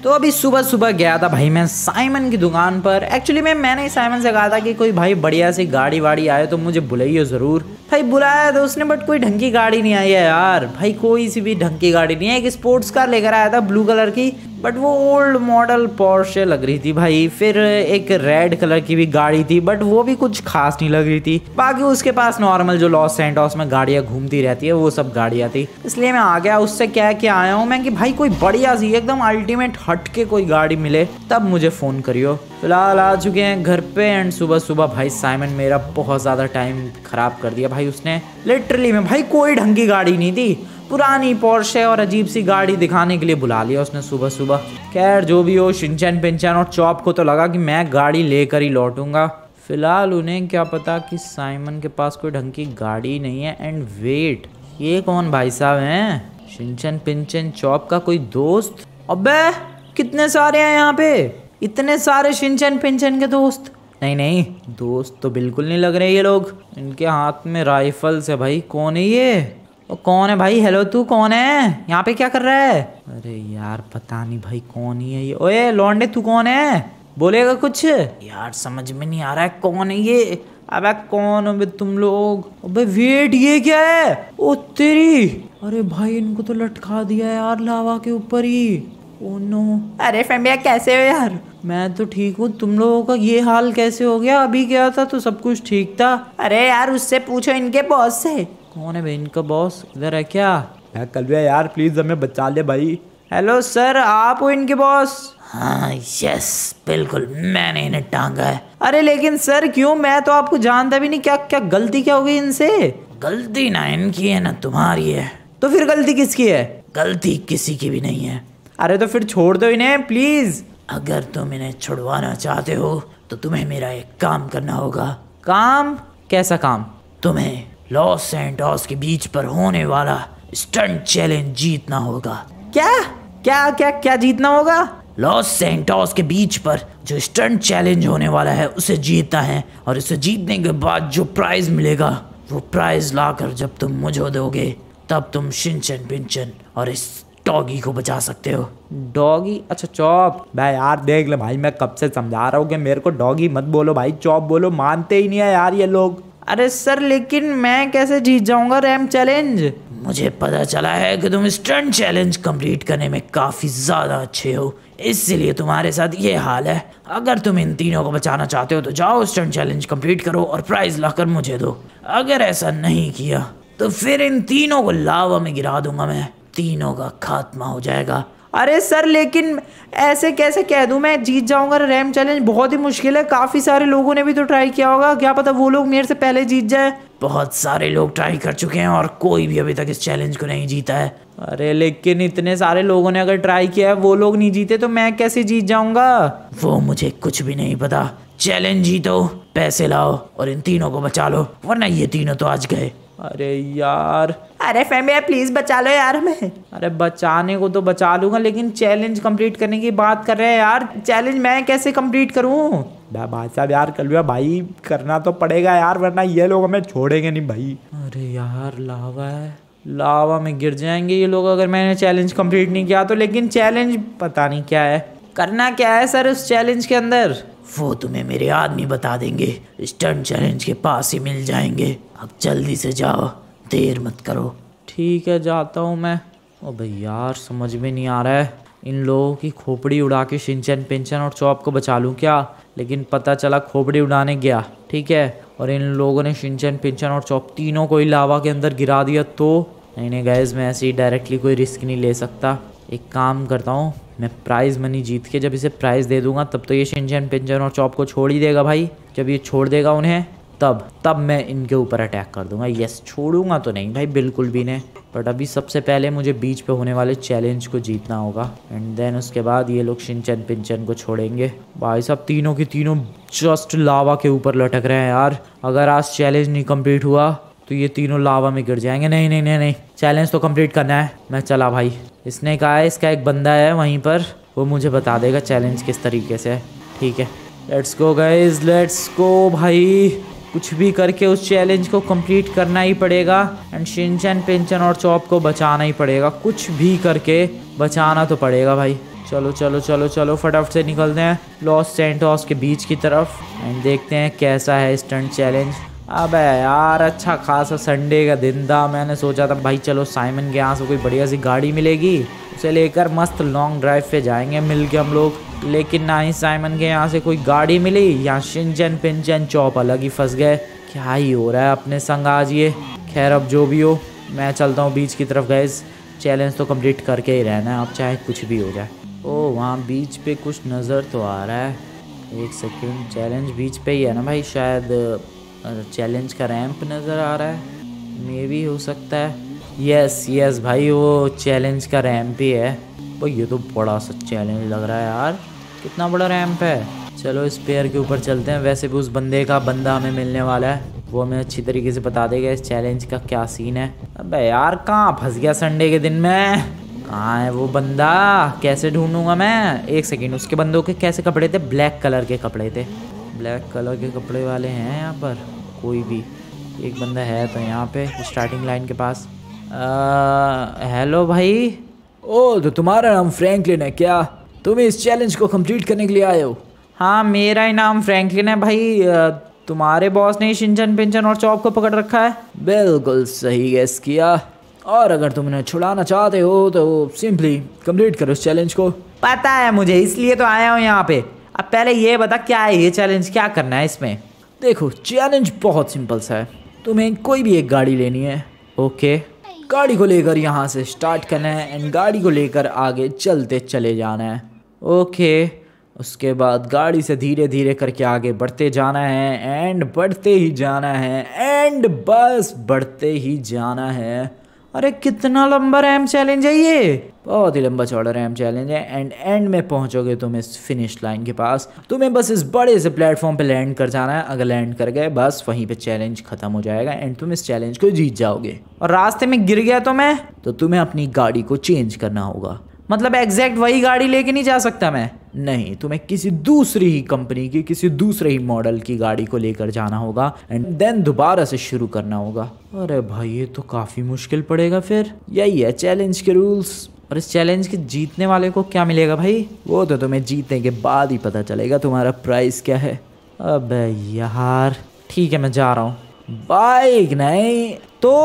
तो अभी सुबह सुबह गया था भाई मैं साइमन की दुकान पर। एक्चुअली मैंने साइमन से कहा था कि कोई भाई बढ़िया सी गाड़ी वाड़ी आए तो मुझे बुलाइए ज़रूर। भाई बुलाया तो उसने, बट कोई ढंग की गाड़ी नहीं आई है यार। भाई कोई सी भी ढंग की गाड़ी नहीं है। एक स्पोर्ट्स कार लेकर आया था ब्लू कलर की, बट वो ओल्ड मॉडल पोर्शे लग रही थी भाई। फिर एक रेड कलर की भी गाड़ी थी, बट वो भी कुछ खास नहीं लग रही थी। बाकी उसके पास नॉर्मल जो लॉस सैंटोस में गाड़ियाँ घूमती रहती है वो सब गाड़ियाँ थी। इसलिए मैं आ गया उससे क्या आया हूँ मैं कि भाई कोई बढ़िया सी एकदम अल्टीमेट हट के कोई गाड़ी मिले तब मुझे फ़ोन करियो। फिलहाल आ चुके हैं घर पे एंड सुबह सुबह भाई साइमन मेरा बहुत ज़्यादा टाइम ख़राब कर दिया भाई उसने। लिटरली में भाई कोई ढंग की गाड़ी नहीं थी, पुरानी पोर्शे और अजीब सी गाड़ी दिखाने के लिए बुला लिया उसने सुबह सुबह। खैर जो भी हो, शिनचैन पिंचैन और चॉप को तो लगा कि मैं गाड़ी लेकर ही लौटूंगा। फिलहाल उन्हें क्या पता कि साइमन के पास कोई ढंग की गाड़ी नहीं है। एंड वेट, ये कौन भाई साहब हैं? शिनचैन पिंचैन चॉप का कोई दोस्त? अबे कितने सारे हैं यहाँ पे, इतने सारे शिनचैन पिंचैन के दोस्त। नहीं दोस्त तो बिल्कुल नहीं लग रहे ये लोग। इनके हाथ में राइफल्स है भाई। कौन है ये? कौन है भाई? हेलो तू कौन है? यहाँ पे क्या कर रहा है? अरे यार पता नहीं भाई कौन ही है ये। ओए लौंडे तू कौन है? बोलेगा कुछ? यार समझ में नहीं आ रहा है कौन है ये। अबे कौन हो तुम लोग? अबे वेट, ये क्या है? ओ तेरी, अरे भाई इनको तो लटका दिया है यार लावा के ऊपर ही। Oh no. अरे फैमिया कैसे हो यार? मैं तो ठीक हूँ, तुम लोगों का ये हाल कैसे हो गया? अभी क्या था तो सब कुछ ठीक था। अरे यार उससे पूछो, इनके बॉस से। कौन है भाई इनका बॉस? इधर है क्या? कलवे यार प्लीज हमें बचा ले भाई। हेलो सर, आप हो इनके बॉस? हाँ यस बिल्कुल, मैंने इन्हें टांगा है। अरे लेकिन सर क्यों? मैं तो आपको जानता भी नहीं। क्या गलती क्या हो गई इनसे? गलती ना इनकी है ना तुम्हारी है। तो फिर गलती किसकी है? गलती किसी की भी नहीं है। अरे तो फिर छोड़ दो इन्हें प्लीज। अगर तुम इन्हें छुड़वाना चाहते हो तो तुम्हें मेरा एक काम करना होगा। काम? कैसा काम? तुम्हें लॉस सैंटोस के बीच पर होने वाला स्टंट चैलेंज जीतना होगा। क्या क्या क्या क्या जीतना होगा? लॉस सैंटोस के बीच पर जो स्टंट चैलेंज होने वाला है उसे जीतना है, और उसे जीतने के बाद जो प्राइज मिलेगा वो प्राइज लाकर जब तुम मुझे दोगे तब तुम शिनचैन पिंचैन और इस डॉगी को बचा सकते हो। डॉगी? अच्छा चॉप। भाई यार देख ले भाई, मैं कब से समझा रहा हूँ कि मेरे को डॉगी मत बोलो भाई, चॉप बोलो। मानते ही नहीं है यार ये लोग। अरे सर लेकिन मैं कैसे जीत जाऊंगा रैम चैलेंज? मुझे पता चला है कि तुम स्टंट चैलेंज कंप्लीट करने में काफी ज्यादा अच्छे हो, इसलिए तुम्हारे साथ ये हाल है। अगर तुम इन तीनों को बचाना चाहते हो तो जाओ स्टंट चैलेंज कंप्लीट करो और प्राइज लाकर मुझे दो। अगर ऐसा नहीं किया तो फिर इन तीनों को लावा में गिरा दूंगा मैं, तीनों का खात्मा हो जाएगा। अरे सर लेकिन ऐसे कैसे कह दूं मैं जीत जाऊंगा? रैम चैलेंज बहुत ही मुश्किल है, काफी सारे लोगों ने भी तो ट्राई किया होगा, क्या पता वो लोग मेरे से पहले जीत जाए। बहुत सारे लोग ट्राई कर चुके हैं और कोई भी अभी तक इस चैलेंज को नहीं जीता है। अरे लेकिन इतने सारे लोगों ने अगर ट्राई किया है, वो लोग नहीं जीते तो मैं कैसे जीत जाऊंगा? वो मुझे कुछ भी नहीं पता। चैलेंज जीतो, पैसे लाओ और इन तीनों को बचा लो, वरना ये तीनों तो आज गए। अरे यार, अरे फैमिली प्लीज बचा लो यार हमें। अरे बचाने को तो बचा लूंगा, लेकिन चैलेंज कंप्लीट करने की बात कर रहे हैं यार। चैलेंज मैं कैसे कंप्लीट करूं? भाई साहब यार कलवे भाई करना तो पड़ेगा यार, वरना ये लोग हमें छोड़ेंगे नहीं भाई। अरे यार लावा है, लावा में गिर जाएंगे ये लोग अगर मैंने चैलेंज कंप्लीट नहीं किया तो। लेकिन चैलेंज पता नहीं क्या है, करना क्या है सर उस चैलेंज के अंदर? वो तुम्हें मेरे आदमी बता देंगे, स्टंट चैलेंज के पास ही मिल जाएंगे। अब जल्दी से जाओ, देर मत करो। ठीक है जाता हूँ मैं। ओ भाई यार समझ में नहीं आ रहा है, इन लोगों की खोपड़ी उड़ा के शिनचैन पिंचैन और चॉप को बचा लूँ क्या? लेकिन पता चला खोपड़ी उड़ाने गया, ठीक है, और इन लोगों ने शिनचैन पिंचैन और चॉप तीनों को ही लावा के अंदर गिरा दिया तो। नहीं गाइस, मैं ऐसे ही डायरेक्टली कोई रिस्क नहीं ले सकता। एक काम करता हूँ, मैं प्राइज़ मनी जीत के जब इसे प्राइज़ दे दूंगा तब तो ये शिनचैन पिंचैन और चॉप को छोड़ ही देगा भाई। जब ये छोड़ देगा उन्हें तब मैं इनके ऊपर अटैक कर दूंगा। यस, छोड़ूंगा तो नहीं भाई बिल्कुल भी नहीं, बट अभी सबसे पहले मुझे बीच पे होने वाले चैलेंज को जीतना होगा एंड देन उसके बाद ये लोग शिनचैन पिंचैन को छोड़ेंगे। भाई साहब तीनों की तीनों जस्ट लावा के ऊपर लटक रहे हैं यार। अगर आज चैलेंज नहीं कंप्लीट हुआ तो ये तीनों लावा में गिर जाएंगे। नहीं, चैलेंज तो कंप्लीट करना है। मैं चला भाई, इसने कहा है इसका एक बंदा है वहीं पर, वो मुझे बता देगा चैलेंज किस तरीके से है। ठीक है, let's go guys, let's go भाई। कुछ भी करके उस चैलेंज को कंप्लीट करना ही पड़ेगा एंड शिनचैन पिंचैन और चॉप को बचाना ही पड़ेगा। कुछ भी करके बचाना तो पड़ेगा भाई। चलो चलो चलो चलो फटाफट से निकलते हैं लॉस सैंटोस के बीच की तरफ एंड देखते हैं कैसा है स्टंट चैलेंज। अबे यार अच्छा खासा संडे का दिन था, मैंने सोचा था भाई चलो साइमन के यहाँ से कोई बढ़िया सी गाड़ी मिलेगी, उसे लेकर मस्त लॉन्ग ड्राइव पे जाएंगे मिल के हम लोग। लेकिन ना ही साइमन के यहाँ से कोई गाड़ी मिली, यहाँ शिनचैन पिनचैन चॉप अलग ही फंस गए। क्या ही हो रहा है अपने संग आज ये। खैर अब जो भी हो मैं चलता हूँ बीच की तरफ गाइस, चैलेंज तो कंप्लीट करके ही रहना है अब चाहे कुछ भी हो जाए। ओ वहाँ बीच पे कुछ नज़र तो आ रहा है, एक सेकेंड, चैलेंज बीच पे ही है ना भाई, शायद चैलेंज का रैंप नज़र आ रहा है, मे भी हो सकता है। यस यस भाई वो चैलेंज का रैंप ही है। भाई ये तो बड़ा सा चैलेंज लग रहा है यार, कितना बड़ा रैंप है। चलो इस पेयर के ऊपर चलते हैं, वैसे भी उस बंदा हमें मिलने वाला है, वो हमें अच्छी तरीके से बता देगा इस चैलेंज का क्या सीन है। अबे यार कहाँ फंस गया संडे के दिन में, कहाँ है वो बंदा, कैसे ढूंढूंगा मैं। एक सेकेंड, उसके बंदों के कैसे कपड़े थे, ब्लैक कलर के कपड़े थे, ब्लैक कलर के कपड़े वाले हैं यहाँ पर कोई भी। एक बंदा है तो यहाँ पे स्टार्टिंग लाइन के पास। हेलो भाई। ओ तो तुम्हारा नाम फ्रैंकलिन है क्या, तुम इस चैलेंज को कंप्लीट करने के लिए आए हो? हाँ मेरा ही नाम फ्रैंकलिन है भाई, तुम्हारे बॉस ने शिनचैन पिनचैन और चॉप को पकड़ रखा है। बिल्कुल सही गेस किया, और अगर तुम उन्हें छुड़ाना चाहते हो तो सिंपली कंप्लीट करो इस चैलेंज को। पता है मुझे, इसलिए तो आया हूँ यहाँ पे। अब पहले ये बता क्या है ये चैलेंज, क्या करना है इसमें। देखो चैलेंज बहुत सिंपल सा है, तुम्हें कोई भी एक गाड़ी लेनी है। ओके, गाड़ी को लेकर यहाँ से स्टार्ट करना है एंड गाड़ी को लेकर आगे चलते चले जाना है। ओके, उसके बाद गाड़ी से धीरे धीरे करके आगे बढ़ते जाना है एंड बढ़ते ही जाना है एंड बस बढ़ते ही जाना है। अरे कितना लंबा रैम चैलेंज है ये, बहुत ही लंबा चौड़ा रैम चैलेंज है एंड में पहुंचोगे तुम इस फिनिश लाइन के पास। तुम्हें बस इस बड़े से प्लेटफॉर्म पे लैंड कर जाना है, अगर लैंड कर गए बस वहीं पे चैलेंज खत्म हो जाएगा एंड तुम इस चैलेंज को जीत जाओगे। और रास्ते में गिर गया तो तुम्हें अपनी गाड़ी को चेंज करना होगा। मतलब एग्जैक्ट वही गाड़ी लेके नहीं जा सकता मैं? नहीं, तुम्हें किसी दूसरी ही कंपनी की किसी दूसरे ही मॉडल की गाड़ी को लेकर जाना होगा एंड देन दोबारा से शुरू करना होगा। अरे भाई ये तो काफी मुश्किल पड़ेगा फिर। यही है चैलेंज के रूल्स। और इस चैलेंज के जीतने वाले को क्या मिलेगा भाई? वो तो तुम्हें जीतने के बाद ही पता चलेगा तुम्हारा प्राइस क्या है। अबे यार ठीक है मैं जा रहा हूँ। बाइक नहीं तो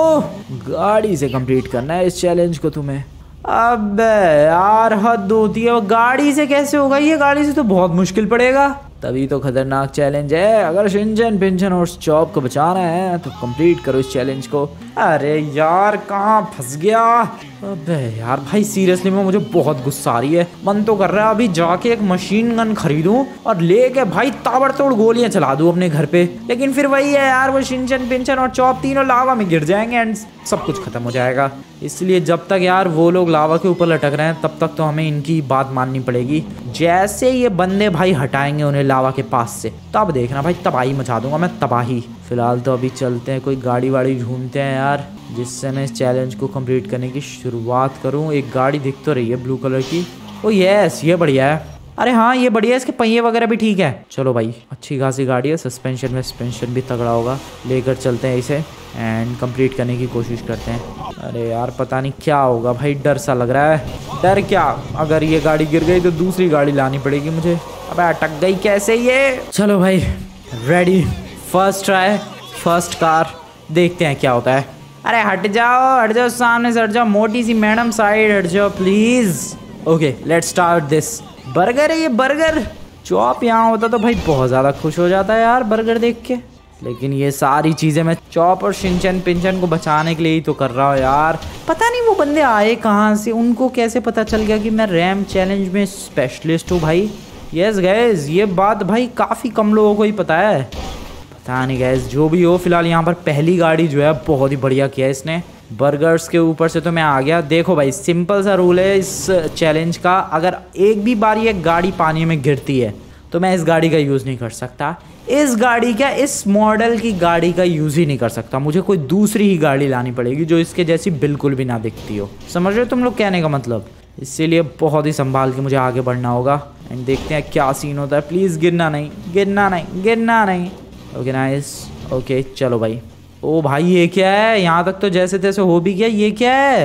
गाड़ी से कंप्लीट करना है इस चैलेंज को तुम्हें। अबे यार हद होती है, वो गाड़ी से कैसे होगा ये, गाड़ी से तो बहुत मुश्किल पड़ेगा। तभी तो खतरनाक चैलेंज है, अगर शिनचैन पिनचैन और चॉप को बचाना है तो कंप्लीट करो इस चैलेंज को। अरे यार कहाँ फंस गया। अबे यार भाई सीरियसली में मुझे बहुत गुस्सा आ रही है, मन तो कर रहा है अभी जाके एक मशीन गन खरीदूं और लेके भाई ताबड़तोड़ गोलियां चला दूं अपने घर पे। लेकिन फिर वही है यार, वो शिनचैन पिनचैन और चॉप तीनों लावा में गिर जाएंगे एंड सब कुछ खत्म हो जाएगा। इसलिए जब तक यार वो लोग लावा के ऊपर लटक रहे हैं तब तक तो हमें इनकी बात माननी पड़ेगी। जैसे ये बंदे भाई हटाएंगे उन्हें लावा के पास से, तब देखना भाई तबाही मचा दूंगा मैं, तबाही। फिलहाल तो अभी चलते हैं, कोई गाड़ी वाड़ी ढूंढते हैं यार जिससे मैं इस चैलेंज को कंप्लीट करने की शुरुआत करूं। एक गाड़ी दिख तो रही है ब्लू कलर की। ओ यस ये बढ़िया है। अरे हाँ ये बढ़िया है, इसके पहिए वगैरह भी ठीक है। चलो भाई अच्छी खासी गाड़ी है, सस्पेंशन भी तगड़ा होगा। लेकर चलते हैं इसे एंड कंप्लीट करने की कोशिश करते हैं। अरे यार पता नहीं क्या होगा भाई, डर सा लग रहा है। डर क्या, अगर ये गाड़ी गिर गई तो दूसरी गाड़ी लानी पड़ेगी मुझे। अबे अटक गई कैसे ये। चलो भाई ready, first try, first car, देखते हैं क्या होता है। अरे हट जाओ सामने से हट जाओ, मोटी सी मैडम साइड हट जाओ please. Okay let's start this. Burger है ये, बर्गर। चॉप यहाँ होता तो भाई बहुत ज़्यादा खुश हो जाता है यार बर्गर देख के। लेकिन ये सारी चीज़ें मैं चॉप और शिनचैन पिनचैन को बचाने के लिए ही तो कर रहा हूँ यार। पता नहीं वो बंदे आए कहाँ से, उनको कैसे पता चल गया कि मैं रैम चैलेंज में स्पेशलिस्ट हूँ भाई। यस गैस ये बात भाई काफ़ी कम लोगों को ही पता है। पता नहीं गैस, जो भी हो फिलहाल यहाँ पर पहली गाड़ी जो है बहुत ही बढ़िया किया है इसने। बर्गर्स के ऊपर से तो मैं आ गया। देखो भाई सिंपल सा रूल है इस चैलेंज का, अगर एक भी बार ये गाड़ी पानी में गिरती है तो मैं इस गाड़ी का यूज़ नहीं कर सकता। इस गाड़ी का, इस मॉडल की गाड़ी का यूज़ ही नहीं कर सकता। मुझे कोई दूसरी ही गाड़ी लानी पड़ेगी जो इसके जैसी बिल्कुल भी ना दिखती हो। समझ रहे हो तुम लोग कहने का मतलब? इसीलिए बहुत ही संभाल के मुझे आगे बढ़ना होगा एंड देखते हैं क्या सीन होता है। प्लीज़ गिरना नहीं, गिरना नहीं, गिरना नहीं। ओके नाइस, ओके चलो भाई। ओ भाई ये क्या है, यहाँ तक तो जैसे तैसे हो भी गया। ये क्या है,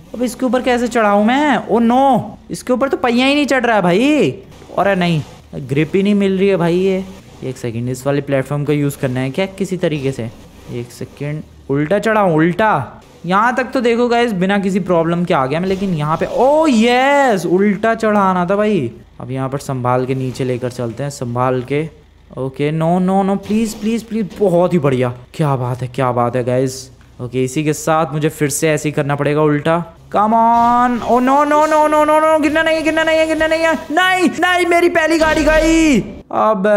अब इसके ऊपर कैसे चढ़ाऊँ मैं? ओ नो, इसके ऊपर तो पहिया ही नहीं चढ़ रहा है भाई। और नहीं, ग्रिप ही नहीं मिल रही है भाई। ये एक सेकंड, इस वाले प्लेटफॉर्म का यूज़ करना है क्या किसी तरीके से? एक सेकंड, उल्टा चढ़ाऊँ? उल्टा यहाँ तक तो देखो गाइस बिना किसी प्रॉब्लम के आ गया मैं, लेकिन यहाँ पे ओ यस, उल्टा चढ़ाना था भाई। अब यहाँ पर संभाल के नीचे लेकर चलते हैं, संभाल के। Okay, no no no, please please please, बहुत ही बढ़िया, क्या बात है, क्या बात है गाइस। ओके, इसी के साथ मुझे फिर से ऐसे ही करना पड़ेगा उल्टा। Come on. Oh no no no no no no, गिरना नहीं है, गिरना नहीं है, गिरना नहीं है। नहीं नहीं, मेरी पहली गाड़ी गई। अबे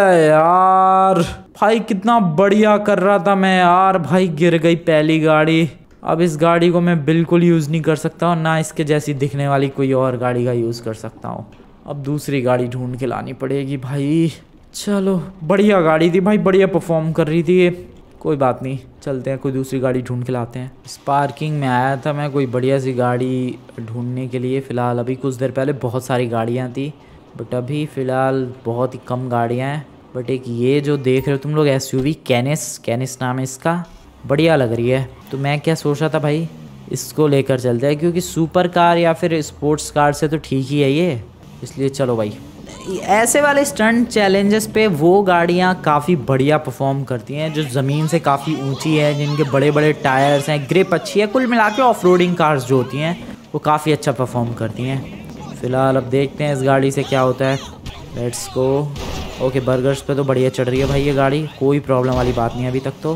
यार भाई, कितना बढ़िया कर रहा था मैं यार, भाई गिर गई पहली गाड़ी। अब इस गाड़ी को मैं बिल्कुल यूज़ नहीं कर सकता हूँ, ना इसके जैसी दिखने वाली कोई और गाड़ी का यूज़ कर सकता हूँ। अब दूसरी गाड़ी ढूंढ के लानी पड़ेगी भाई। चलो, बढ़िया गाड़ी थी भाई, बढ़िया परफॉर्म कर रही थी ये। कोई बात नहीं, चलते हैं कोई दूसरी गाड़ी ढूंढ के लाते हैं। इस पार्किंग में आया था मैं कोई बढ़िया सी गाड़ी ढूंढने के लिए। फ़िलहाल अभी कुछ देर पहले बहुत सारी गाड़ियाँ थी, बट अभी फ़िलहाल बहुत ही कम गाड़ियाँ हैं। बट एक ये जो देख रहे हो तुम लोग SUV, कैनिस नाम है इसका, बढ़िया लग रही है। तो मैं क्या सोच रहा था भाई, इसको लेकर चलते हैं, क्योंकि सुपर कार या फिर स्पोर्ट्स कार से तो ठीक ही है ये, इसलिए चलो भाई। ऐसे वाले स्टंट चैलेंजेस पे वो गाड़ियाँ काफ़ी बढ़िया परफॉर्म करती हैं जो ज़मीन से काफ़ी ऊंची है, जिनके बड़े बड़े टायर्स हैं, ग्रिप अच्छी है। कुल मिला के ऑफ रोडिंग कार्स जो होती हैं वो काफ़ी अच्छा परफॉर्म करती हैं। फ़िलहाल अब देखते हैं इस गाड़ी से क्या होता है। Let's go. ओके, बर्गर्स पे तो बढ़िया चढ़ रही है भाई ये गाड़ी, कोई प्रॉब्लम वाली बात नहीं है अभी तक तो।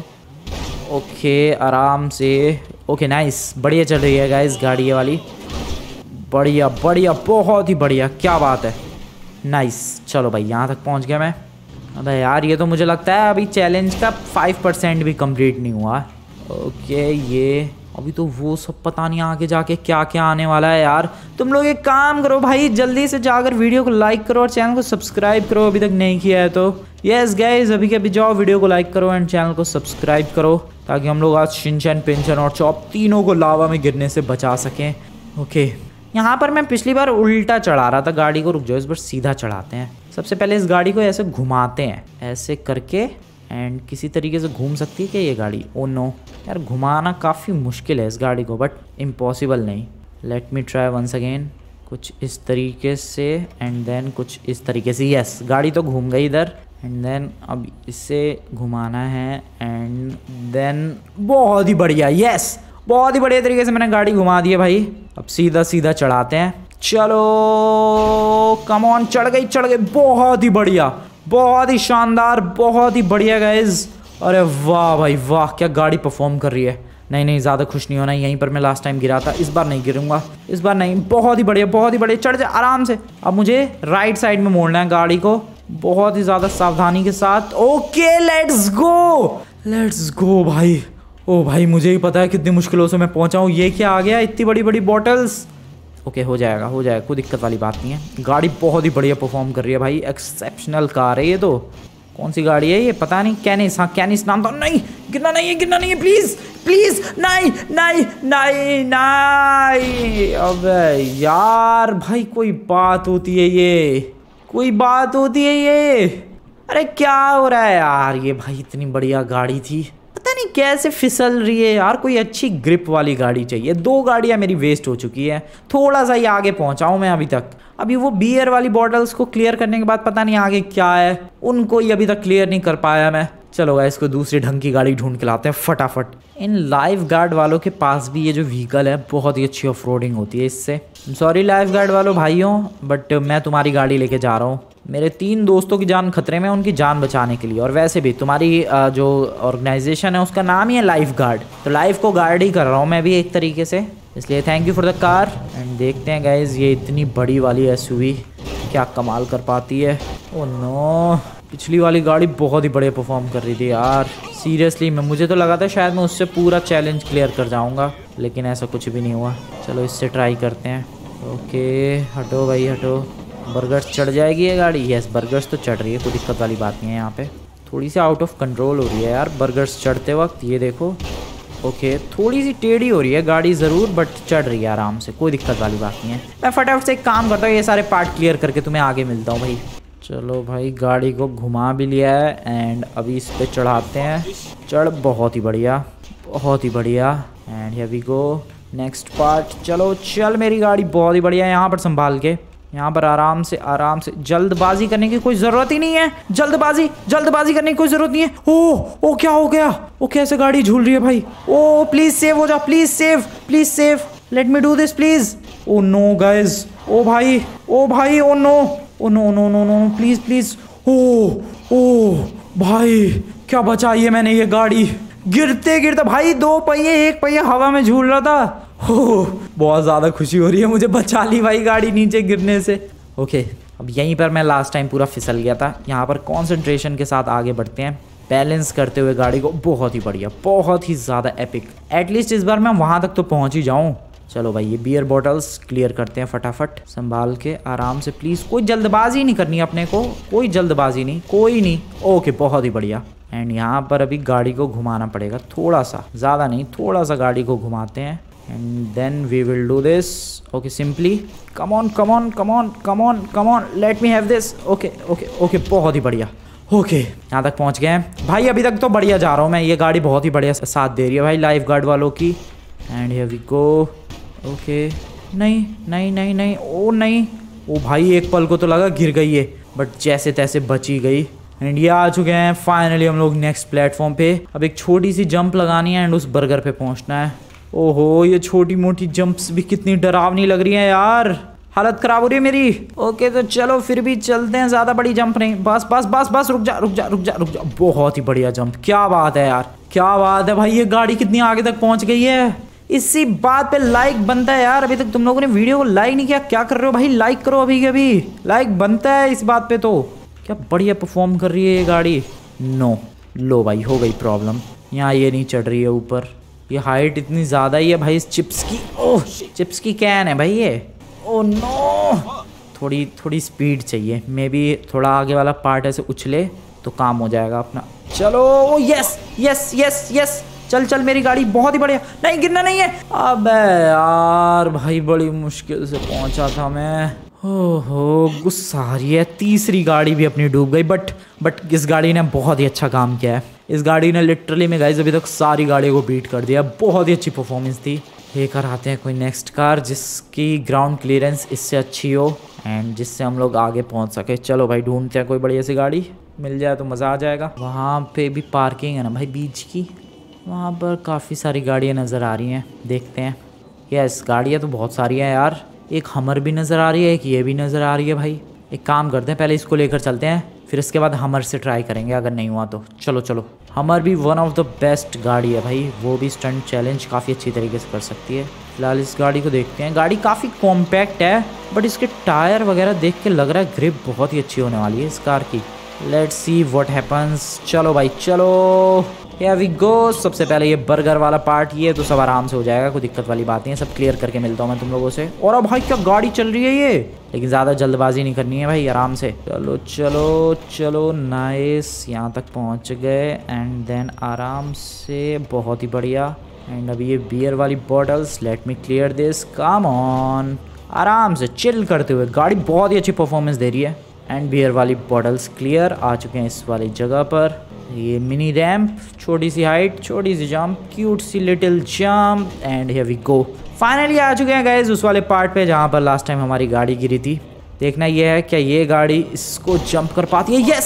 ओके, आराम से। ओके नाइस, बढ़िया चल रही है गाइस गाड़ी ये वाली, बढ़िया बढ़िया, बहुत ही बढ़िया, क्या बात है, नाइस। चलो भाई, यहाँ तक पहुँच गया मैं। अबे यार, ये तो मुझे लगता है अभी चैलेंज का 5% भी कंप्लीट नहीं हुआ। ओके, ये अभी तो वो सब पता नहीं आगे जाके क्या क्या आने वाला है यार। तुम लोग एक काम करो भाई, जल्दी से जाकर वीडियो को लाइक करो और चैनल को सब्सक्राइब करो अभी तक नहीं किया है तो। यस गाइस, अभी के अभी जाओ, वीडियो को लाइक करो एंड चैनल को सब्सक्राइब करो, ताकि हम लोग आज शिनचैन, पिंचन और चॉप तीनों को लावा में गिरने से बचा सकें। ओके, यहाँ पर मैं पिछली बार उल्टा चढ़ा रहा था गाड़ी को, रुक जाओ, इस बार सीधा चढ़ाते हैं। सबसे पहले इस गाड़ी को ऐसे घुमाते हैं, ऐसे करके, एंड किसी तरीके से घूम सकती है क्या ये गाड़ी? ओ नो यार, घुमाना काफ़ी मुश्किल है इस गाड़ी को, बट इम्पॉसिबल नहीं। Let me try once again. कुछ इस तरीके से एंड देन कुछ इस तरीके से। यस, गाड़ी तो घूम गई इधर, एंड देन अब इसे घुमाना है एंड देन बहुत ही बढ़िया। यस, बहुत ही बढ़िया तरीके से मैंने गाड़ी घुमा दी है भाई। अब सीधा सीधा चढ़ाते हैं। चलो, कम ऑन, चढ़ गई चढ़ गई, बहुत ही बढ़िया, बहुत ही शानदार, बहुत ही बढ़िया गाइज। अरे वाह भाई वाह, क्या गाड़ी परफॉर्म कर रही है। नहीं नहीं, ज़्यादा खुश नहीं होना, यहीं पर मैं लास्ट टाइम गिरा था, इस बार नहीं गिरूंगा, इस बार नहीं। बहुत ही बढ़िया, बहुत ही बढ़िया, चढ़ जा आराम से। अब मुझे राइट साइड में मोड़ना है गाड़ी को, बहुत ही ज़्यादा सावधानी के साथ। Okay, let's go, let's go भाई। ओ भाई, मुझे ही पता है कितनी मुश्किलों से मैं पहुंचा हूँ। ये क्या आ गया, इतनी बड़ी बड़ी बॉटल्स। ओके, हो जाएगा हो जाएगा, कोई दिक्कत वाली बात नहीं है। गाड़ी बहुत ही बढ़िया परफॉर्म कर रही है भाई, एक्सेप्शनल कार है ये तो। कौन सी गाड़ी है ये, पता नहीं, कैनिस, हाँ कैनिस नाम था। नहीं, गिरना नहीं है, गिरना नहीं है, प्लीज़ प्लीज़, नहीं नहीं नहीं नहीं। अबे यार भाई, कोई बात होती है ये, कोई बात होती है ये। अरे क्या हो रहा है यार, ये भाई इतनी बढ़िया गाड़ी थी, पता नहीं कैसे फिसल रही है यार। कोई अच्छी ग्रिप वाली गाड़ी चाहिए। 2 गाड़ियां मेरी वेस्ट हो चुकी है, थोड़ा सा ही आगे पहुंचा हूं मैं अभी तक। अभी वो बियर वाली बॉटल्स को क्लियर करने के बाद पता नहीं आगे क्या है, उनको ही अभी तक क्लियर नहीं कर पाया मैं। चलो गाइस, इसको दूसरी ढंग की गाड़ी ढूंढ के लाते हैं फटाफट। इन लाइफ गार्ड वालों के पास भी ये जो व्हीकल है बहुत ही अच्छी ऑफ रोडिंग होती है इससे। सॉरी लाइफ गार्ड वालों भाइयों, बट मैं तुम्हारी गाड़ी लेके जा रहा हूँ। मेरे 3 दोस्तों की जान खतरे में, उनकी जान बचाने के लिए। और वैसे भी तुम्हारी जो ऑर्गेनाइजेशन है उसका नाम ही है लाइफ गार्ड, तो लाइफ को गार्ड ही कर रहा हूँ मैं भी एक तरीके से, इसलिए thank you for the car. And देखते हैं गाइज ये इतनी बड़ी वाली SUV क्या कमाल कर पाती है। ओह नो, पिछली वाली गाड़ी बहुत ही बढ़िया परफॉर्म कर रही थी यार, सीरियसली। मुझे तो लगा था शायद मैं उससे पूरा चैलेंज क्लियर कर जाऊँगा, लेकिन ऐसा कुछ भी नहीं हुआ। चलो इससे ट्राई करते हैं। ओके, हटो भाई हटो। बर्गर्स चढ़ जाएगी ये गाड़ी? यस, बर्गर्स तो चढ़ रही है, कोई दिक्कत वाली बात नहीं है। यहाँ पे थोड़ी सी आउट ऑफ कंट्रोल हो रही है यार बर्गर्स चढ़ते वक्त, ये देखो। ओके, थोड़ी सी टेढ़ी हो रही है गाड़ी ज़रूर, बट चढ़ रही है आराम से, कोई दिक्कत वाली बात नहीं है। मैं फटाफट से एक काम करता हूँ, ये सारे पार्ट क्लियर करके तुम्हें आगे मिलता हूँ भाई। चलो भाई, गाड़ी को घुमा भी लिया है एंड अभी इस पर चढ़ाते हैं। चढ़, बहुत ही बढ़िया, बहुत ही बढ़िया। And here we go. Next part. चलो चल मेरी गाड़ी बहुत ही बढ़िया है। यहाँ पर संभाल के, यहाँ पर आराम से जल्दबाजी करने की कोई जरूरत ही नहीं है। जल्दबाजी करने की कोई जरूरत नहीं है। ओ क्या हो गया? ओ कैसे गाड़ी झूल रही है भाई? ओ प्लीज सेव हो जा, please save, let me do this please. Oh no guys, oh भाई, ओ नो, प्लीज। ओ भाई क्या बचाई है मैंने ये गाड़ी, गिरते भाई 2 पहिए 1 पहिया हवा में झूल रहा था। बहुत ज़्यादा खुशी हो रही है मुझे, बचा ली भाई गाड़ी नीचे गिरने से। ओके, अब यहीं पर मैं लास्ट टाइम पूरा फिसल गया था। यहाँ पर कंसंट्रेशन के साथ आगे बढ़ते हैं, बैलेंस करते हुए गाड़ी को। बहुत ही बढ़िया, बहुत ही ज़्यादा एपिक। एटलीस्ट इस बार मैं वहाँ तक तो पहुँच ही जाऊँ। चलो भाई ये बियर बॉटल्स क्लियर करते हैं फटाफट, संभाल के आराम से प्लीज़। कोई जल्दबाजी नहीं करनी अपने को, कोई जल्दबाजी नहीं, कोई नहीं। ओके बहुत ही बढ़िया। एंड यहाँ पर अभी गाड़ी को घुमाना पड़ेगा थोड़ा सा, ज़्यादा नहीं, थोड़ा सा गाड़ी को घुमाते हैं। And then we will do this. Okay simply come on, let me have this. Okay बहुत ही बढ़िया। ओके यहाँ तक पहुँच गए हैं भाई। अभी तक तो बढ़िया जा रहा हूँ मैं, ये गाड़ी बहुत ही बढ़िया साथ दे रही है भाई लाइफ गार्ड वालों की। And here we go. Okay नहीं, ओ नहीं, ओ भाई एक पल को तो लगा गिर गई है, बट जैसे तैसे बची गई। एंड ये आ चुके हैं फाइनली हम लोग नेक्स्ट प्लेटफॉर्म पे। अब एक छोटी सी जंप लगानी है एंड उस बर्गर पे पहुंचना है। ओहो ये छोटी मोटी जंप्स भी कितनी डरावनी लग रही हैं यार, हालत खराब हो रही है मेरी। ओके तो चलो फिर भी चलते हैं, ज़्यादा बड़ी जंप नहीं, बस रुक जा। बहुत ही बढ़िया जंप, क्या बात है यार, क्या बात है भाई। ये गाड़ी कितनी आगे तक पहुंच गई है, इसी बात पे लाइक बनता है यार। अभी तक तुम लोगों ने वीडियो को लाइक नहीं किया, क्या कर रहे हो भाई? लाइक करो अभी के अभी, लाइक बनता है इस बात पे। तो क्या बढ़िया परफॉर्म कर रही है ये गाड़ी। नो लो भाई हो गई प्रॉब्लम, यहाँ ये नहीं चढ़ रही है ऊपर। ये हाइट इतनी ज़्यादा ही है भाई इस चिप्स की। ओह चिप्स की कैन है भाई ये। ओह नो, थोड़ी स्पीड चाहिए। मे बी थोड़ा आगे वाला पार्ट ऐसे उछले तो काम हो जाएगा अपना। चलो यस, चल मेरी गाड़ी बहुत ही बढ़िया। नहीं गिरना नहीं है। अबे यार भाई बड़ी मुश्किल से पहुंचा था मैं। ओहो गुस्सा आ रही है। तीसरी गाड़ी भी अपनी डूब गई, बट इस गाड़ी ने बहुत ही अच्छा काम किया है। इस गाड़ी ने लिटरली में गाइस अभी तक सारी गाड़ियों को बीट कर दिया। बहुत ही अच्छी परफॉर्मेंस थी। लेकर आते हैं कोई नेक्स्ट कार जिसकी ग्राउंड क्लियरेंस इससे अच्छी हो एंड जिससे हम लोग आगे पहुंच सके। चलो भाई ढूंढते हैं कोई बढ़िया सी गाड़ी, मिल जाए तो मज़ा आ जाएगा। वहाँ पे भी पार्किंग है ना भाई बीच की, वहाँ पर काफ़ी सारी गाड़ियाँ नज़र आ रही हैं, देखते हैं। यस गाड़ियाँ तो बहुत सारी हैं यार, एक हमर भी नज़र आ रही है, एक ये भी नज़र आ रही है भाई। एक काम करते हैं पहले इसको लेकर चलते हैं, फिर इसके बाद हमर से ट्राई करेंगे अगर नहीं हुआ तो। चलो हमर भी वन ऑफ द बेस्ट गाड़ी है भाई, वो भी स्टंट चैलेंज काफ़ी अच्छी तरीके से कर सकती है। फिलहाल इस गाड़ी को देखते हैं। गाड़ी काफ़ी कॉम्पैक्ट है बट इसके टायर वगैरह देख के लग रहा है ग्रिप बहुत ही अच्छी होने वाली है इस कार की। Let's see what happens. चलो भाई चलो, हियर वी गो। सबसे पहले ये बर्गर वाला पार्ट, ये तो सब आराम से हो जाएगा, कोई दिक्कत वाली बात नहीं है। सब क्लियर करके मिलता हूँ मैं तुम लोगों से। और अब भाई क्या गाड़ी चल रही है ये, लेकिन ज़्यादा जल्दबाजी नहीं करनी है भाई, आराम से। चलो नाइस, यहाँ तक पहुँच गए एंड देन आराम से, बहुत ही बढ़िया। एंड अभी ये बियर वाली bottles, let me clear this, come on. आराम से चिल करते हुए, गाड़ी बहुत ही अच्छी परफॉर्मेंस दे रही है। एंड बियर वाली बॉटल्स क्लियर, आ चुके हैं इस वाली जगह पर। ये मिनी रैम्प, छोटी सी हाइट, छोटी सी जंप, क्यूट सी little jump and here we go. Finally आ चुके हैं गाइस उस वाले पार्ट पे जहाँ पर लास्ट टाइम हमारी गाड़ी गिरी थी। देखना ये है क्या ये गाड़ी इसको जंप कर पाती है।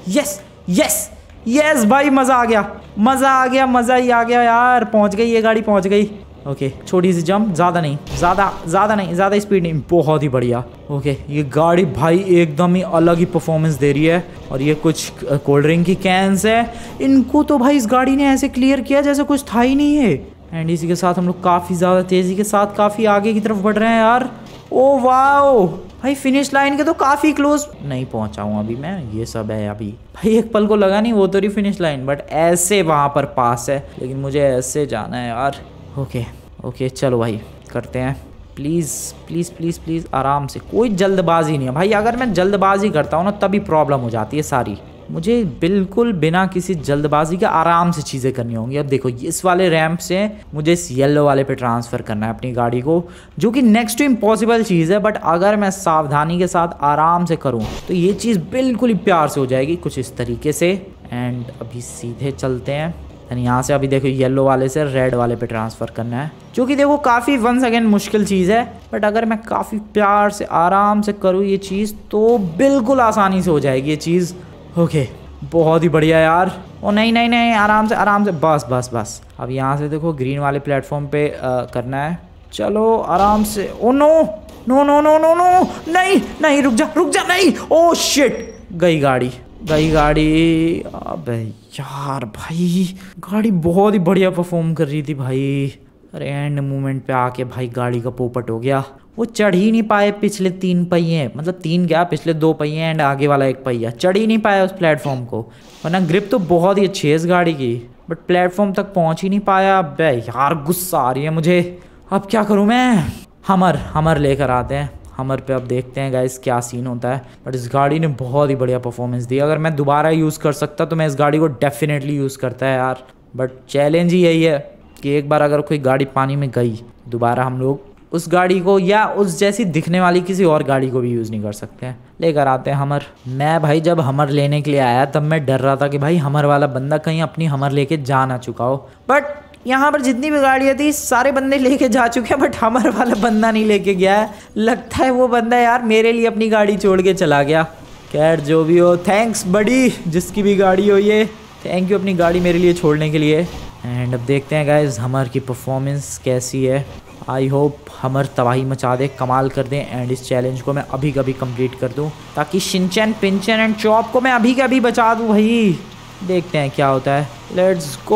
यस भाई मज़ा आ गया, मज़ा ही आ गया यार। पहुँच गई ये गाड़ी, पहुँच गई। ओके छोटी सी जंप, ज़्यादा नहीं, ज़्यादा स्पीड नहीं, बहुत ही बढ़िया। ओके ये गाड़ी भाई एकदम ही अलग ही परफॉर्मेंस दे रही है। और ये कुछ कोल्ड ड्रिंक की कैंस है, इनको तो भाई इस गाड़ी ने ऐसे क्लियर किया जैसे कुछ था ही नहीं है। एंड इसी के साथ हम लोग काफ़ी ज़्यादा तेज़ी के साथ काफ़ी आगे की तरफ बढ़ रहे हैं यार। ओ वाओ भाई फिनिश लाइन के तो काफ़ी क्लोज नहीं पहुंचा हूँ अभी मैं। ये सब है अभी भाई, एक पल को लगा नहीं वो तो रही फिनिश लाइन, बट ऐसे वहाँ पर पास है, लेकिन मुझे ऐसे जाना है यार। ओके चलो भाई करते हैं। प्लीज़ आराम से, कोई जल्दबाजी नहीं है भाई। अगर मैं जल्दबाजी करता हूँ ना तभी प्रॉब्लम हो जाती है सारी। मुझे बिल्कुल बिना किसी जल्दबाजी के आराम से चीज़ें करनी होंगी। अब देखो इस वाले रैंप से मुझे इस येलो वाले पे ट्रांसफ़र करना है अपनी गाड़ी को, जो कि नेक्स्ट टू इम्पॉसिबल चीज़ है। बट अगर मैं सावधानी के साथ आराम से करूँ तो ये चीज़ बिल्कुल ही प्यार से हो जाएगी, कुछ इस तरीके से। एंड अभी सीधे चलते हैं। एंड यहाँ से अभी देखो येलो वाले से रेड वाले पे ट्रांसफ़र करना है, जो कि देखो काफ़ी वंस अगेन मुश्किल चीज़ है, बट अगर मैं काफ़ी प्यार से आराम से करूँ ये चीज़ तो बिल्कुल आसानी से हो जाएगी ये चीज़। ओके बहुत ही बढ़िया यार। ओ नहीं नहीं नहीं, आराम से बस बस बस। अब यहाँ से देखो ग्रीन वाले प्लेटफॉर्म पे करना है, चलो आराम से। Oh no no no no no no, नहीं नहीं, रुक जा नहीं। ओ शिट, गई गाड़ी। अबे यार भाई, गाड़ी बहुत ही बढ़िया परफॉर्म कर रही थी भाई। अरे एंड मोमेंट पे आके भाई गाड़ी का पोपट हो गया। वो चढ़ ही नहीं पाए पिछले 3 पहिए, मतलब 3 क्या, पिछले 2 पहिए एंड आगे वाला 1 पहिया, चढ़ ही नहीं पाया उस प्लेटफॉर्म को। वरना ग्रिप तो बहुत ही अच्छी है इस गाड़ी की, बट प्लेटफॉर्म तक पहुंच ही नहीं पाया। अबे यार गुस्सा आ रही है मुझे, अब क्या करूं मैं। हमर लेकर आते हैं, हमर पे अब देखते हैं गाइस क्या सीन होता है। बट इस गाड़ी ने बहुत ही बढ़िया परफॉर्मेंस दी। अगर मैं दोबारा यूज़ कर सकता तो मैं इस गाड़ी को डेफिनेटली यूज़ करता है यार। बट चैलेंज ही यही है कि एक बार अगर कोई गाड़ी पानी में गई, दोबारा हम लोग उस गाड़ी को या उस जैसी दिखने वाली किसी और गाड़ी को भी यूज़ नहीं कर सकते हैं। लेकर आते हैं हमर। मैं भाई जब हमर लेने के लिए आया तब मैं डर रहा था कि भाई हमर वाला बंदा कहीं अपनी हमर लेके जा ना चुका हो, बट यहाँ पर जितनी भी गाड़ियाँ थी सारे बंदे लेके जा चुके हैं, बट हमर वाला बंदा नहीं लेके गया है। लगता है वो बंदा यार मेरे लिए अपनी गाड़ी छोड़ के चला गया। खैर जो भी हो, थैंक्स बड़ी, जिसकी भी गाड़ी हो ये, थैंक यू अपनी गाड़ी मेरे लिए छोड़ने के लिए। एंड अब देखते हैं गाइस हमर की परफॉर्मेंस कैसी है। आई होप हमर तबाही मचा दे, कमाल कर दें एंड इस चैलेंज को मैं अभी कभी कंप्लीट कर दूं, ताकि शिनचैन पिंचन एंड चॉप को मैं अभी कभी बचा दूं भाई। देखते हैं क्या होता है, लेट्स गो।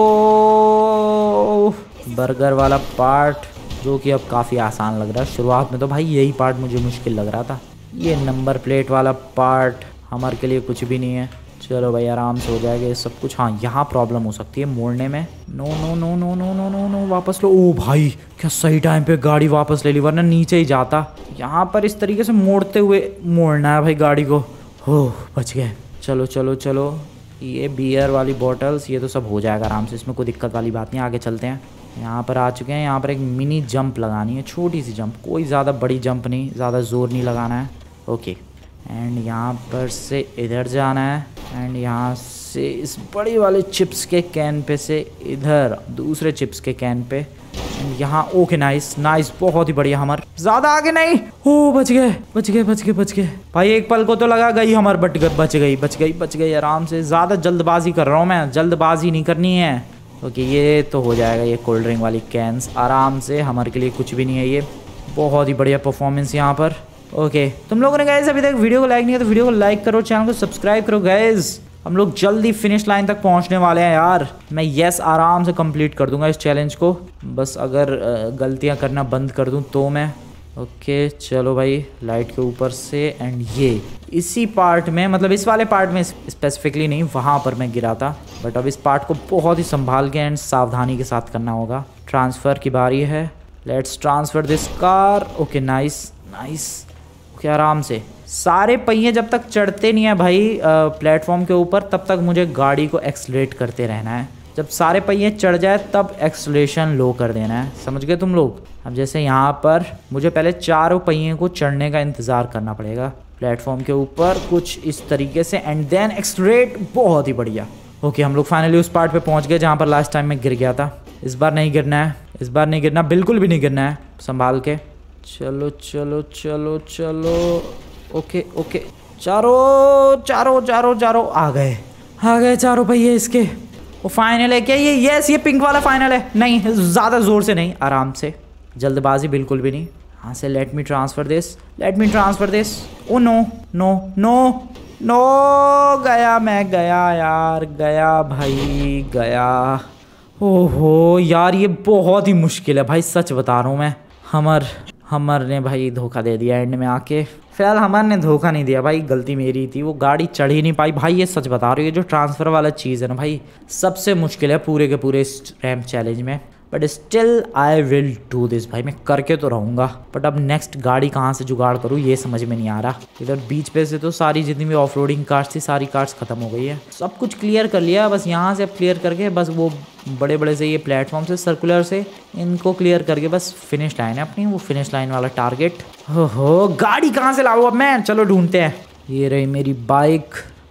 बर्गर वाला पार्ट जो कि अब काफ़ी आसान लग रहा है, शुरुआत में तो भाई यही पार्ट मुझे मुश्किल लग रहा था। ये नंबर प्लेट वाला पार्ट हमारे के लिए कुछ भी नहीं है, चलो भाई आराम से हो जाएगा ये सब कुछ। हाँ यहाँ प्रॉब्लम हो सकती है मोड़ने में। No no no no no no no no, वापस लो। ओ भाई क्या सही टाइम पे गाड़ी वापस ले ली, वरना नीचे ही जाता। यहाँ पर इस तरीके से मोड़ते हुए मोड़ना है भाई गाड़ी को। हो बच गए। चलो चलो चलो, ये बियर वाली बॉटल्स ये तो सब हो जाएगा आराम से, इसमें कोई दिक्कत वाली बात नहीं। आगे चलते हैं, यहाँ पर आ चुके हैं। यहाँ पर एक मिनी जंप लगानी है, छोटी सी जंप, कोई ज़्यादा बड़ी जंप नहीं, ज़्यादा ज़ोर नहीं लगाना है। ओके एंड यहाँ पर से इधर जाना है एंड यहाँ से इस बड़ी वाले चिप्स के कैन पे से इधर दूसरे चिप्स के कैन पे एंड यहाँ। ओके नाइस नाइस, बहुत ही बढ़िया। हमार ज़्यादा आगे नहीं। हो बच गए भाई, एक पल को तो लगा गई हमार, बट बच गई आराम से। ज़्यादा जल्दबाजी कर रहा हूँ मैं, जल्दबाजी नहीं करनी है। ओके ये तो हो जाएगा। ये कोल्ड ड्रिंक वाली कैंस आराम से, हमारे के लिए कुछ भी नहीं है ये। बहुत ही बढ़िया परफॉर्मेंस यहाँ पर। ओके तुम लोगों ने गाइस अभी तक वीडियो को लाइक नहीं किया तो वीडियो को लाइक करो, चैनल को सब्सक्राइब करो गाइस। हम लोग जल्दी फिनिश लाइन तक पहुंचने वाले हैं यार। मैं यस आराम से कंप्लीट कर दूंगा इस चैलेंज को, बस अगर गलतियां करना बंद कर दूं तो मैं। ओके चलो भाई, लाइट के ऊपर से एंड ये इसी पार्ट में, मतलब इस वाले पार्ट में स्पेसिफिकली नहीं, वहाँ पर मैं गिरा था। बट अब इस पार्ट को बहुत ही संभाल के एंड सावधानी के साथ करना होगा। ट्रांसफ़र की बारी है, let's transfer this car. Okay nice nice. Okay आराम से, सारे पहिए जब तक चढ़ते नहीं है भाई प्लेटफॉर्म के ऊपर, तब तक मुझे गाड़ी को एक्सलेट करते रहना है। जब सारे पहिए चढ़ जाए तब एक्सलेशन लो कर देना है, समझ गए तुम लोग। अब जैसे यहाँ पर मुझे पहले चारों पहिए को चढ़ने का इंतज़ार करना पड़ेगा प्लेटफॉर्म के ऊपर कुछ इस तरीके से एंड देन एक्सलेट। बहुत ही बढ़िया। ओके हम लोग फाइनली उस पार्ट पे पहुँच गए जहाँ पर लास्ट टाइम मैं गिर गया था। इस बार नहीं गिरना है, इस बार नहीं गिरना, बिल्कुल भी नहीं गिरना है, संभाल के। चलो चलो चलो चलो। ओके ओके, चारों आ गए चारों पहिए इसके। वो फाइनल है क्या ये? यस ये पिंक वाला फाइनल है। नहीं ज़्यादा ज़ोर से नहीं, आराम से, जल्दबाजी बिल्कुल भी नहीं। यहाँ से let me transfer this. Oh no no no no, गया मैं, गया यार, गया भाई गया। ओहो यार ये बहुत ही मुश्किल है भाई, सच बता रहा हूँ मैं। हमर ने भाई धोखा दे दिया एंड में आके। फिलहाल हमर ने धोखा नहीं दिया भाई, गलती मेरी थी, वो गाड़ी चढ़ ही नहीं पाई भाई। ये सच बता रही है, जो ट्रांसफ़र वाला चीज़ है ना भाई, सबसे मुश्किल है पूरे के पूरे इस रैंप चैलेंज में। But still I will do this भाई, मैं करके तो रहूँगा। बट अब नेक्स्ट गाड़ी कहाँ से जुगाड़ करूँ ये समझ में नहीं आ रहा। इधर बीच पे से तो सारी जितनी भी ऑफ रोडिंग कार्स थी सारी कार्स ख़त्म हो गई है, सब कुछ क्लियर कर लिया। बस यहाँ से अब क्लियर करके बस वो बड़े बड़े से ये प्लेटफॉर्म से सर्कुलर से इनको क्लियर करके बस फिनिश लाइन है अपनी, वो फिनिश लाइन वाला टारगेट। हो गाड़ी कहाँ से लाऊँ अब मैं? चलो ढूंढते हैं। ये रही मेरी बाइक।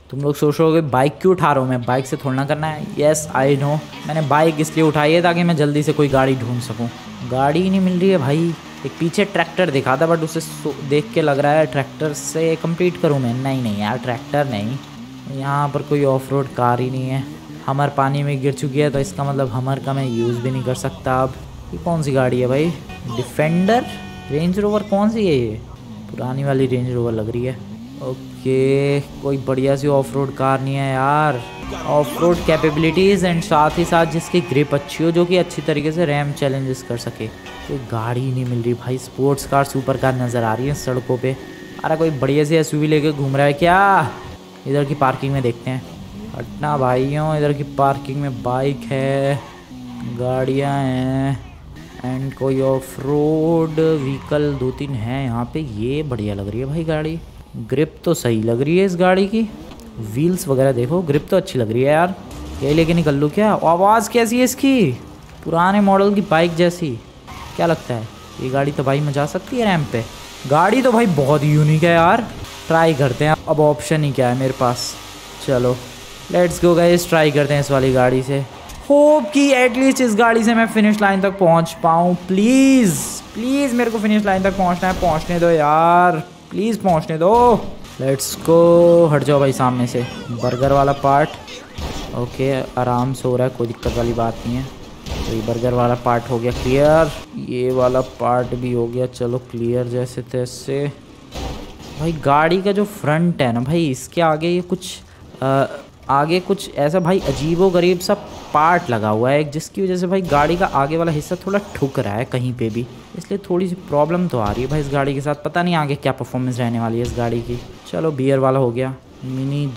तुम लोग सोच रहे हो बाइक क्यों उठा रहा हूँ मैं, बाइक से थोड़ा ना करना है। येस आई नो, मैंने बाइक इसलिए उठाई है ताकि मैं जल्दी से कोई गाड़ी ढूंढ सकूँ। गाड़ी ही नहीं मिल रही है भाई। एक पीछे ट्रैक्टर दिखा था बट उसे देख के लग रहा है ट्रैक्टर से कंप्लीट करूँ मैं। नहीं यार, ट्रैक्टर नहीं। यहाँ पर कोई ऑफ रोड कार ही नहीं है। हमर पानी में गिर चुकी है तो इसका मतलब हमर का मैं यूज़ भी नहीं कर सकता अब। ये कौन सी गाड़ी है भाई? डिफेंडर, रेंज रोवर कौन सी है ये? पुरानी वाली रेंज रोवर लग रही है। ओके, कोई बढ़िया सी ऑफ रोड कार नहीं है यार। ऑफ रोड कैपेबिलिटीज़ एंड साथ ही साथ जिसकी ग्रिप अच्छी हो, जो कि अच्छी तरीके से रैम चैलेंजेस कर सके। कोई गाड़ी ही नहीं मिल रही भाई। स्पोर्ट्स कार, सुपर कार नज़र आ रही है सड़कों पे। अरे कोई बढ़िया सी एसयूवी लेके घूम रहा है क्या? इधर की पार्किंग में देखते हैं। हटना भाइयों, इधर की पार्किंग में बाइक है, गाड़ियाँ हैं एंड कोई ऑफ रोड व्हीकल 2-3 है यहाँ पे। ये बढ़िया लग रही है भाई गाड़ी। ग्रिप तो सही लग रही है इस गाड़ी की। व्हील्स वगैरह देखो, ग्रिप तो अच्छी लग रही है यार। यही लेके निकल लूँ क्या? आवाज़ कैसी है इसकी? पुराने मॉडल की बाइक जैसी। क्या लगता है ये गाड़ी तो भाई मजा सकती है रैंप पे? गाड़ी तो भाई बहुत यूनिक है यार। ट्राई करते हैं। अब ऑप्शन ही क्या है मेरे पास। चलो लेट्स गो गाइस, ट्राई करते हैं इस वाली गाड़ी से। होप कि एटलीस्ट इस गाड़ी से मैं फिनिश लाइन तक पहुंच पाऊँ। प्लीज़ मेरे को फिनिश लाइन तक पहुंचना है। पहुंचने दो यार, प्लीज़ पहुंचने दो। Let's go. हट जाओ भाई सामने से। बर्गर वाला पार्ट ओके, आराम से हो रहा है, कोई दिक्कत वाली बात नहीं है। तो ये बर्गर वाला पार्ट हो गया क्लियर। ये वाला पार्ट भी हो गया चलो क्लियर जैसे तैसे। भाई गाड़ी का जो फ्रंट है ना भाई, इसके आगे ये कुछ ऐसा भाई अजीबोगरीब सा पार्ट लगा हुआ है, जिसकी वजह से भाई गाड़ी का आगे वाला हिस्सा थोड़ा ठुक रहा है कहीं पे भी। इसलिए थोड़ी सी प्रॉब्लम तो आ रही है भाई इस गाड़ी के साथ। पता नहीं आगे क्या परफॉर्मेंस रहने वाली है इस गाड़ी की। चलो बियर वाला हो गया। Mini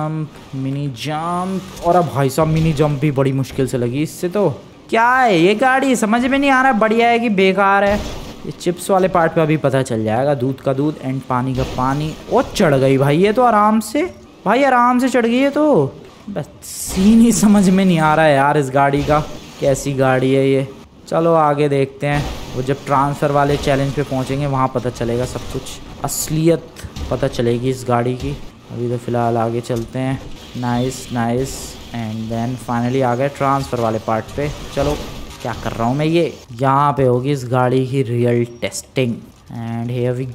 jump. और अब भाई साहब मिनी जंप भी बड़ी मुश्किल से लगी इससे। तो क्या है ये गाड़ी, समझ में नहीं आ रहा बढ़िया है कि बेकार है। ये चिप्स वाले पार्ट पे अभी पता चल जाएगा। दूध का दूध एंड पानी का पानी। ओ चढ़ गई भाई ये तो आराम से, भाई आराम से चढ़ गई है। तो बस सीन ही समझ में नहीं आ रहा है यार इस गाड़ी का, कैसी गाड़ी है ये। चलो आगे देखते हैं। वो जब ट्रांसफ़र वाले चैलेंज पे पहुंचेंगे वहाँ पता चलेगा सब कुछ, असलियत पता चलेगी इस गाड़ी की। अभी तो फ़िलहाल आगे चलते हैं। नाइस एंड देन फाइनली आ गए ट्रांसफ़र वाले पार्ट पे। चलो क्या कर रहा हूँ मैं, ये यहाँ पे होगी इस गाड़ी की real testing. And here we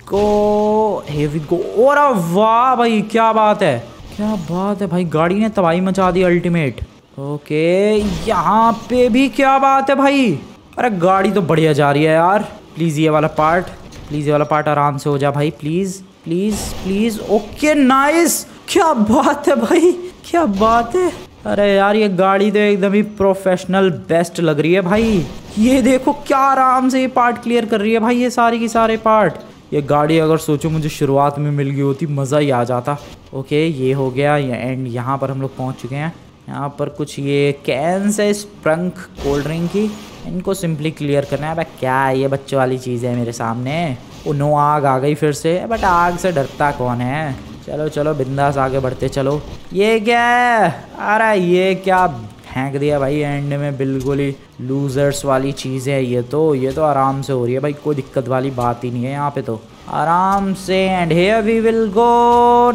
go. और वाह भाई क्या बात है भाई, गाड़ी ने तबाही मचा दी अल्टीमेट। ओके यहाँ पे भी क्या बात है भाई। अरे गाड़ी तो बढ़िया जा रही है यार। प्लीज़ ये वाला पार्ट आराम से हो जा भाई, प्लीज़। ओके नाइस, क्या बात है भाई, क्या बात है। अरे यार ये गाड़ी तो एकदम ही प्रोफेशनल बेस्ट लग रही है भाई। ये देखो क्या आराम से ये पार्ट क्लियर कर रही है भाई, ये सारी की सारे पार्ट। ये गाड़ी अगर सोचो मुझे शुरुआत में मिल गई होती मज़ा ही आ जाता। ओके ये हो गया एंड यहाँ पर हम लोग पहुँच चुके हैं। यहाँ पर कुछ ये कैंस है स्प्रंग कोल्ड ड्रिंक की, इनको सिंपली क्लियर करना है। भाई क्या है ये बच्चों वाली चीज़ है मेरे सामने। वो नो आग आ गई फिर से, बट आग से डरता कौन है। चलो बिंदास आगे बढ़ते चलो। ये क्या है? अरे ये क्या फेंक दिया भाई एंड में, बिल्कुल ही लूजर्स वाली चीज़ है ये तो आराम से हो रही है भाई, कोई दिक्कत वाली बात ही नहीं है यहाँ पे तो आराम से। And here we will go.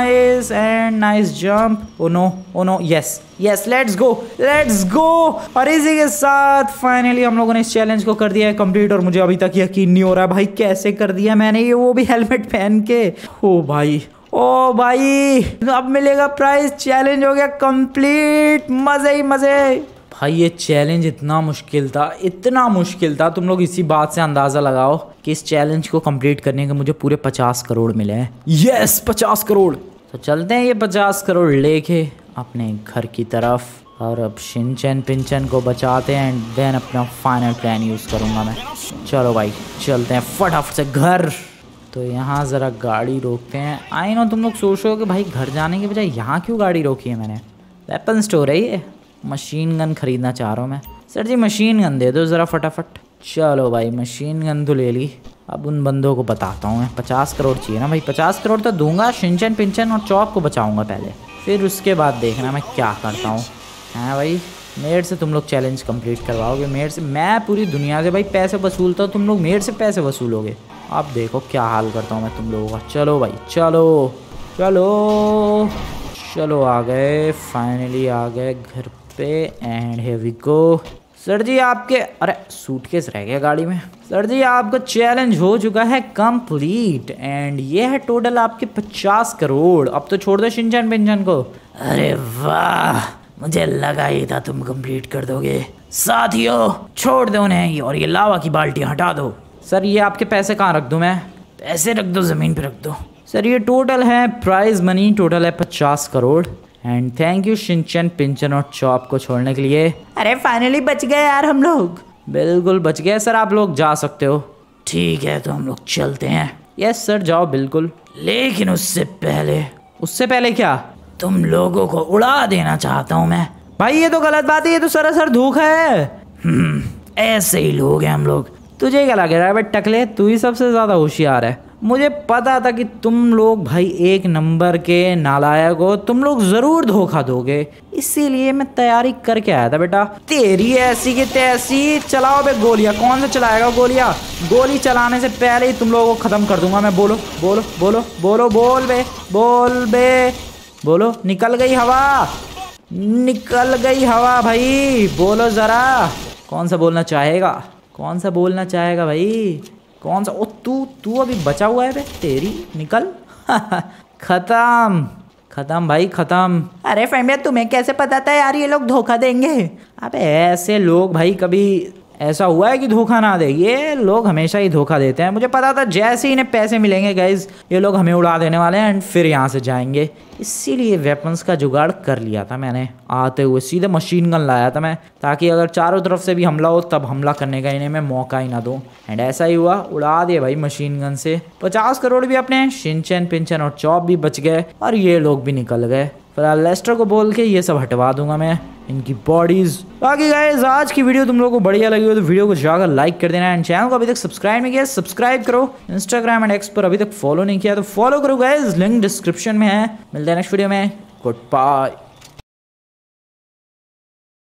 Nice jump. Oh no yes let's go. और इसी के साथ फाइनली हम लोगों ने इस चैलेंज को कर दिया है कंप्लीट। और मुझे अभी तक यकीन नहीं हो रहा भाई कैसे कर दिया मैंने ये, वो भी हेलमेट पहन के। ओ भाई अब मिलेगा प्राइस। चैलेंज हो गया कंप्लीट, मजे। भाई ये चैलेंज इतना मुश्किल था। तुम लोग इसी बात से अंदाज़ा लगाओ कि इस चैलेंज को कंप्लीट करने के मुझे पूरे 50 करोड़ मिले हैं। यस 50 करोड़। तो चलते हैं ये 50 करोड़ लेके अपने घर की तरफ और अब शिनचैन पिंचन को बचाते हैं एंड देन अपना फाइनल प्लान यूज़ करूँगा मैं। चलो भाई चलते हैं फटाफट से घर। तो यहाँ ज़रा गाड़ी रोकते हैं। आई नो तुम लोग सोच रहे हो कि भाई घर जाने के बजाय यहाँ क्यों गाड़ी रोकी है मैंने। वेपन स्टोर है ये, मशीन गन ख़रीदना चाह रहा हूँ मैं। सर जी मशीन गन दे दो ज़रा फटाफट। चलो भाई मशीन गन तो ले ली। अब उन बंदों को बताता हूँ मैं। 50 करोड़ चाहिए ना भाई, 50 करोड़ तो दूंगा। शिनचैन पिंचन और चौक को बचाऊँगा पहले, फिर उसके बाद देखना मैं क्या करता हूँ। हाँ भाई मेरे से तुम लोग चैलेंज कंप्लीट करवाओगे, मेरे से। मैं पूरी दुनिया से भाई पैसे वसूलता हूँ, तुम लोग मेरे से पैसे वसूलोगे। अब देखो क्या हाल करता हूँ मैं तुम लोगों का। चलो भाई चलो चलो आ गए, फाइनली आ गए घर पे and here we go. Sir ji आपके, अरे सूटकेस रह गया गाड़ी में। सर जी आपका चैलेंज हो चुका है कंप्लीट एंड ये है टोटल आपके 50 करोड़। अब तो छोड़ दो शिनचैन पिंचन को। अरे वाह, मुझे लगा ही था तुम कंप्लीट कर दोगे। साथियों छोड़ दो उन्हें और ये लावा की बाल्टी हटा दो। सर ये आपके पैसे कहाँ रख दूँ मैं? पैसे रख दो, जमीन पे रख दो। सर ये टोटल है प्राइज मनी, टोटल है 50 crore and thank you Shinchan पिंचन और चॉप को छोड़ने के लिए। अरे फाइनली बच गए यार हम लोग। बिल्कुल बच गए सर, आप लोग जा सकते हो। ठीक है तो हम लोग चलते हैं। यस सर जाओ बिल्कुल। लेकिन उससे पहले क्या? तुम लोगों को उड़ा देना चाहता हूँ मैं। भाई ये तो गलत बात है, ये तो सरासर धोखा है। ऐसे ही लोग हैं हम लोग। तुझे क्या लग रहा है भाई टकले, तू ही सबसे ज्यादा होशियार है। मुझे पता था कि तुम लोग भाई एक नंबर के नालायक हो, तुम लोग जरूर धोखा दोगे, इसीलिए मैं तैयारी करके आया था बेटा। तेरी ऐसी की तैसी। चलाओ बे गोलियां। कौन सा चलाएगा गोलियां? गोली चलाने से पहले ही तुम लोगों को खत्म कर दूंगा मैं। बोलो बोलो बोलो बोलो, बोल बे बोल बे बोलो। निकल गई हवा, निकल गई हवा भाई। बोलो जरा, कौन सा बोलना चाहेगा? कौन सा बोलना चाहेगा भाई? कौन सा? ओ तू अभी बचा हुआ है बे, तेरी निकल। खत्म खत्म भाई खत्म। अरे फैमिया तुम्हें कैसे पता था यार ये लोग धोखा देंगे? अबे ऐसे लोग भाई, कभी ऐसा हुआ है कि धोखा ना दे? ये लोग हमेशा ही धोखा देते हैं। मुझे पता था जैसे ही इन्हें पैसे मिलेंगे गाइज ये लोग हमें उड़ा देने वाले हैं एंड फिर यहाँ से जाएंगे, इसीलिए वेपन्स का जुगाड़ कर लिया था मैंने। आते हुए सीधे मशीन गन लाया था मैं, ताकि अगर चारों तरफ से भी हमला हो तब हमला करने का इन्हें मैं मौका ही ना दूं। एंड ऐसा ही हुआ, उड़ा दिए भाई मशीन गन से। 50 करोड़ भी अपने शिनचैन पिंचन और चॉप भी बच गए और ये लोग भी निकल गए। फिलहाल लेस्टर को बोल के ये सब हटवा दूंगा मैं, इनकी बॉडीज। बाकी गाइस आज की वीडियो तुम लोगों को बढ़िया लगी हो तो वीडियो को जाकर लाइक कर देना एंड चैनल को अभी तक सब्सक्राइब नहीं किया सब्सक्राइब करो। इंस्टाग्राम एंड एक्स पर अभी तक फॉलो नहीं किया तो फॉलो करो गाइस, लिंक डिस्क्रिप्शन में है। मिलते हैं नेक्स्ट वीडियो में। Good bye.